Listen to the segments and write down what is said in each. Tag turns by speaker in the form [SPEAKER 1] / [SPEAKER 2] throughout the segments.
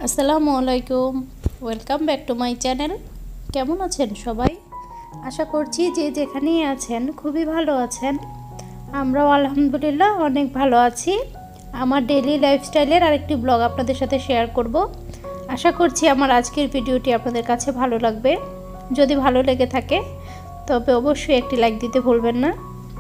[SPEAKER 1] আসসালামু আলাইকুম, welcome back to my channel. কেমন আছেন সবাই? আশা করছি যে যেখানেই আছেন খুবই ভালো আছেন। আমরাও আলহামদুলিল্লাহ অনেক ভালো আছি। আমার ডেইলি লাইফস্টাইলের আরেকটি ব্লগ আপনাদের সাথে শেয়ার করব। আশা করছি আমার আজকের ভিডিওটি আপনাদের কাছে ভালো লাগবে। যদি ভালো লেগে থাকে তবে অবশ্যই একটি লাইক দিতে ভুলবেন না।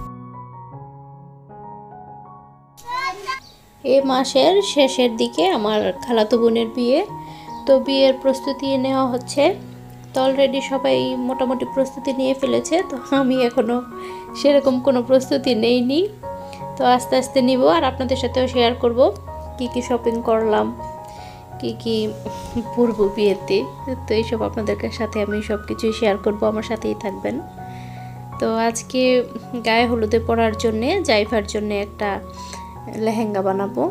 [SPEAKER 1] এই মাসের শেষের দিকে আমার খালাতো বোনের বিয়ে, তো বিয়ের প্রস্তুতি নেওয়া হচ্ছে। তো অলরেডি সবাই মোটামুটি প্রস্তুতি নিয়ে ফেলেছে, তো আমি এখনও সেরকম কোনো প্রস্তুতি নেইনি। তো আস্তে আস্তে নিব আর আপনাদের সাথেও শেয়ার করব কি কি শপিং করলাম, কি কি পরব বিয়েতে। তো এইসব আপনাদের সাথে আমি সব কিছুই শেয়ার করব, আমার সাথেই থাকবেন। তো আজকে গায়ে হলুদে পরার জন্যে জাইফার জন্যে একটা লেহেঙ্গা বানাবো।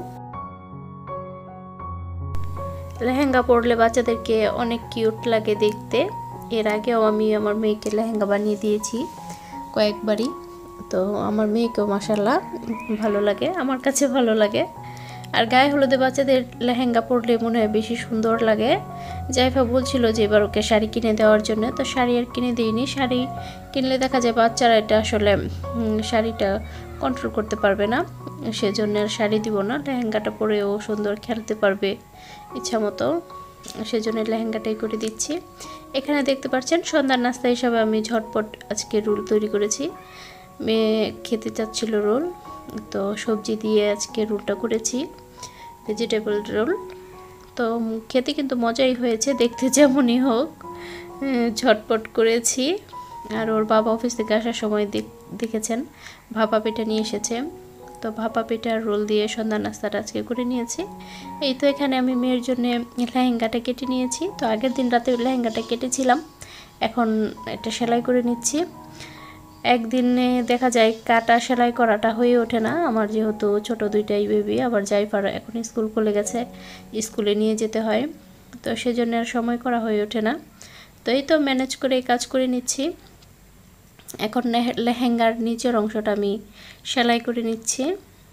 [SPEAKER 1] লেহেঙ্গা পরলে বাচ্চাদেরকে অনেক কিউট লাগে দেখতে। এর আগেও আমি আমার মেয়েকে লেহেঙ্গা বানিয়ে দিয়েছি কয়েকবারই। তো আমার মেয়েকেও মাশাআল্লাহ ভালো লাগে, আমার কাছে ভালো লাগে। আর গায়ে হলুদে বাচ্চাদের লেহেঙ্গা পরলে মনে হয় বেশি সুন্দর লাগে। জাইফা বলছিল যে এবার ওকে শাড়ি কিনে দেওয়ার জন্য, তো শাড়ি আর কিনে দিইনি। শাড়ি কিনলে দেখা যায় বাচ্চারা এটা আসলে শাড়িটা কন্ট্রোল করতে পারবে না, সেজন্য আর শাড়ি দিব না। লেহেঙ্গাটা পরেও সুন্দর খেলতে পারবে ইচ্ছা মতো, সেজন্য লেহেঙ্গাটাই করে দিচ্ছি। এখানে দেখতে পাচ্ছেন সন্ধ্যার নাস্তা হিসাবে আমি ঝটপট আজকে রোল তৈরি করেছি। মেয়ে খেতে চাচ্ছিল রোল, তো সবজি দিয়ে আজকে রোলটা করেছি, ভেজিটেবল রোল। তো খেতে কিন্তু মজাই হয়েছে, দেখতে যেমনই হোক ঝটপট করেছি। আর ওর বাবা অফিস থেকে আসার সময় দেখেছেন ভাপা পিঠা নিয়ে এসেছে, তো ভাপা পিঠার রোল দিয়ে সন্ধ্যা নাস্তাটা আজকে করে নিয়েছি। এই তো এখানে আমি মেয়ের জন্য লেহেঙ্গাটা কেটে নিয়েছি। তো আগের দিন রাতে লেহেঙ্গাটা কেটেছিলাম, এখন এটা সেলাই করে নিচ্ছি। একদিনে দেখা যায় কাটা সেলাই করাটা হয়ে ওঠে না আমার, যেহেতু ছোট দুইটাই বেবি, আবার জাইফার এখন স্কুল খুলে গেছে, স্কুলে নিয়ে যেতে হয়, তো সেজন্য আর সময় করা হয়ে ওঠে না। তো এই তো ম্যানেজ করে এই কাজ করে নিচ্ছি। এখন লেহেঙ্গার নিচের অংশটা আমি সেলাই করে নিচ্ছি।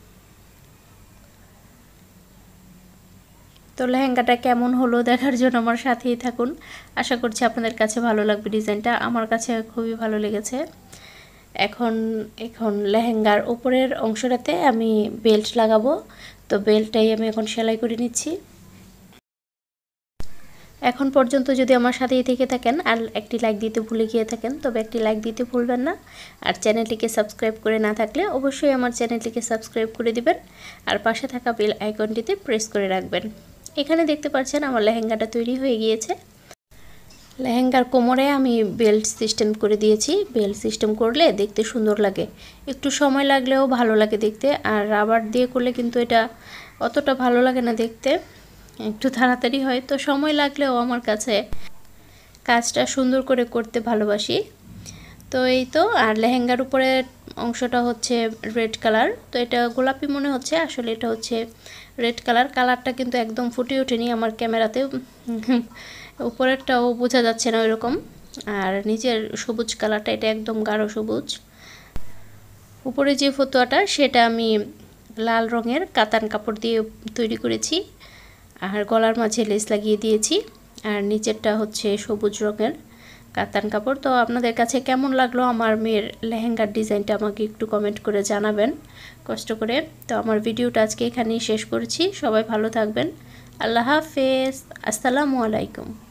[SPEAKER 1] তো লেহেঙ্গাটা কেমন হলো দেখার জন্য আমার সাথেই থাকুন। আশা করছি আপনাদের কাছে ভালো লাগবে ডিজাইনটা, আমার কাছে খুবই ভালো লেগেছে। এখন লেহেঙ্গার উপরের অংশটাতে আমি বেল্ট লাগাবো, তো বেল্টটাই আমি এখন সেলাই করে নিচ্ছি। এখন পর্যন্ত যদি আমার সাথেই থেকে থাকেন আর একটি লাইক দিতে ভুলে গিয়ে থাকেন, তবে একটি লাইক দিতে ভুলবেন না। আর চ্যানেলটিকে সাবস্ক্রাইব করে না থাকলে অবশ্যই আমার চ্যানেলটিকে সাবস্ক্রাইব করে দিবেন, আর পাশে থাকা বেল আইকনটিতে প্রেস করে রাখবেন। এখানে দেখতে পাচ্ছেন আমার লেহেঙ্গাটা তৈরি হয়ে গিয়েছে। লেহেঙ্গার কোমরে আমি বেল্ট সিস্টেম করে দিয়েছি। বেল্ট সিস্টেম করলে দেখতে সুন্দর লাগে, একটু সময় লাগলেও ভালো লাগে দেখতে। আর রাবার দিয়ে করলে কিন্তু এটা অতটা ভালো লাগে না দেখতে, একটু তাড়াতাড়ি হয়। তো সময় লাগলেও আমার কাছে কাজটা সুন্দর করে করতে ভালোবাসি। তো এই তো, আর লেহেঙ্গার উপরে অংশটা হচ্ছে রেড কালার, তো এটা গোলাপি মনে হচ্ছে, আসলে এটা হচ্ছে রেড কালার। কালারটা কিন্তু একদম ফুটে ওঠেনি আমার ক্যামেরাতে, উপরেরটাও বোঝা যাচ্ছে না ওইরকম। আর নিচের সবুজ কালারটা এটা একদম গাঢ় সবুজ। উপরে যে ফতুয়াটা সেটা আমি লাল রঙের কাতান কাপড় দিয়ে তৈরি করেছি, আর গলার মাঝে লেস লাগিয়ে দিয়েছি। আর নিচেরটা হচ্ছে সবুজ রঙের কাতান কাপড়। তো আপনাদের কাছে কেমন লাগলো আমার মেয়ের লেহেঙ্গার ডিজাইনটা আমাকে একটু কমেন্ট করে জানাবেন কষ্ট করে। তো আমার ভিডিওটা আজকে এখানেই শেষ করছি। সবাই ভালো থাকবেন। আল্লাহ হাফেজ, আসসালামু আলাইকুম।